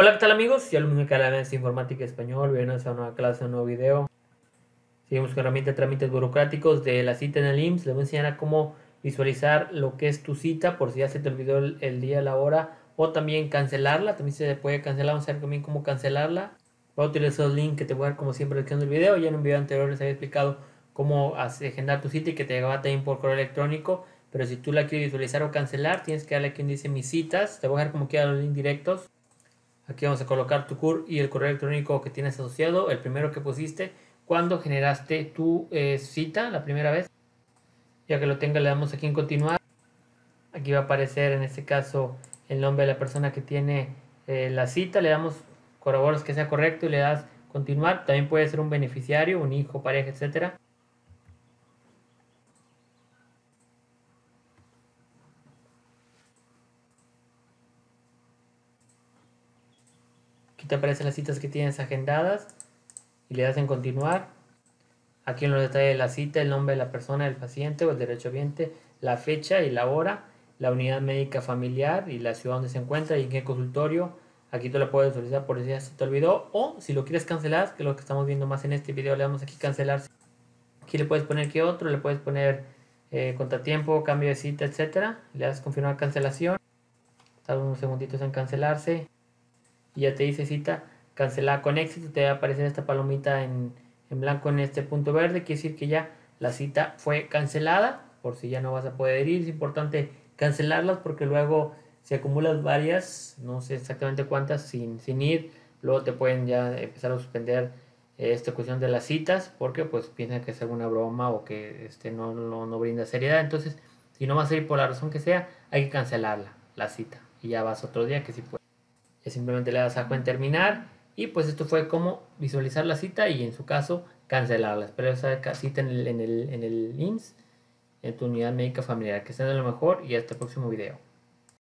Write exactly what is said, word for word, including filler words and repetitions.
Hola, ¿qué tal amigos? Y alumnos del canal de Informática Español, bienvenidos a una nueva clase, un nuevo video. Seguimos con herramienta de trámites burocráticos de la cita en el I M S S. Les voy a enseñar a cómo visualizar lo que es tu cita, por si ya se te olvidó el, el día, la hora, o también cancelarla. También se puede cancelar, vamos a ver también cómo cancelarla. Voy a utilizar el link que te voy a dar como siempre en la descripción del video. Ya en un video anterior les había explicado cómo agendar tu cita y que te llegaba también por correo electrónico. Pero si tú la quieres visualizar o cancelar, tienes que darle aquí donde dice mis citas. Te voy a dejar como quieran los links directos. Aquí vamos a colocar tu C U R y el correo electrónico que tienes asociado, el primero que pusiste cuando generaste tu eh, cita la primera vez. Ya que lo tenga, le damos aquí en continuar. Aquí va a aparecer en este caso el nombre de la persona que tiene eh, la cita. Le damos corroboras que sea correcto y le das continuar. También puede ser un beneficiario, un hijo, pareja, etcétera. Aquí te aparecen las citas que tienes agendadas y le das en continuar. Aquí en los detalles de la cita, el nombre de la persona, del paciente o el derechohabiente, la fecha y la hora, la unidad médica familiar y la ciudad donde se encuentra y en qué consultorio. Aquí tú la puedes utilizar por si ya se te olvidó, o si lo quieres cancelar, que es lo que estamos viendo más en este video, le damos aquí cancelar. Aquí le puedes poner que otro, le puedes poner eh, contratiempo, cambio de cita, etcétera. Le das confirmar cancelación, tarda unos segunditos en cancelarse y ya te dice cita cancelada con éxito. Te va a aparecer esta palomita en, en blanco en este punto verde, quiere decir que ya la cita fue cancelada, por si ya no vas a poder ir. Es importante cancelarlas porque luego si acumulas varias, no sé exactamente cuántas, sin, sin ir, luego te pueden ya empezar a suspender eh, esta cuestión de las citas, porque pues piensan que es alguna broma o que este, no, no, no brinda seriedad. Entonces, si no vas a ir por la razón que sea, hay que cancelarla, la cita, y ya vas otro día que sí puedes. Simplemente le das ajo en terminar y pues esto fue como visualizar la cita y en su caso cancelarla. Espero esa cita en el, en el, en el I M S S, en tu unidad médica familiar. Que estén de lo mejor y hasta el próximo video.